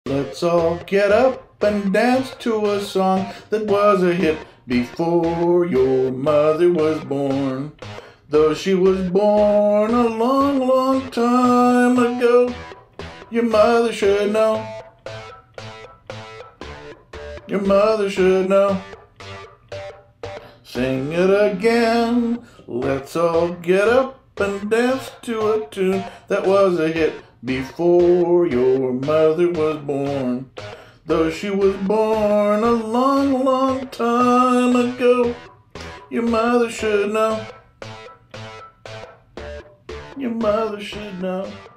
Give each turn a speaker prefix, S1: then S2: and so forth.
S1: Let's all get up and dance to a song that was a hit before your mother was born. Though she was born a long, long time ago, your mother should know. Your mother should know. Sing it again. Let's all get up and dance to a tune that was a hit before your mother was born. Though she was born a long, long time ago, your mother should know. Your mother should know.